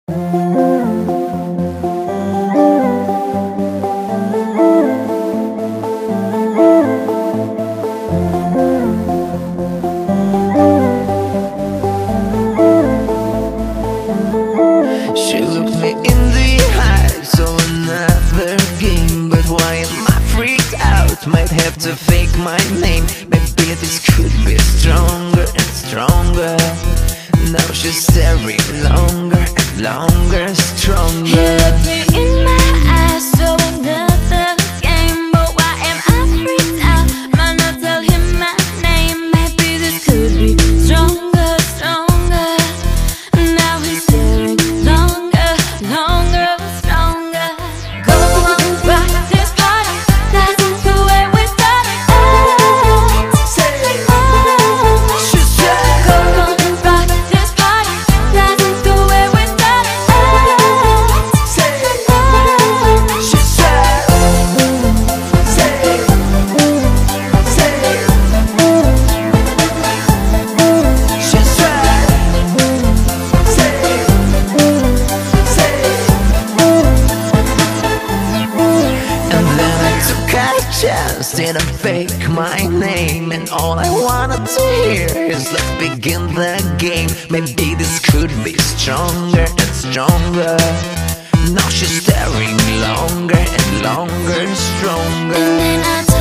She looked me in the eyes, so another game. But why am I freaked out? Might have to fake my name. Maybe this could be stronger and stronger. Now she's staring longer and longer, stronger. You look me in my eyes, so another game. But why am I freaked out? Might not tell him my name. Maybe this could be stronger, stronger. Now he's staring longer, longer, stronger. Go on, rock this party. That's the way we started. She said, Go on, rock this party. That's the way we started. she said, she said, and then I took a chance, didn't fake my name. And all I wanted to hear is let's begin the game. Maybe this could be stronger and stronger. Now she's staring longer and longer, stronger. And then I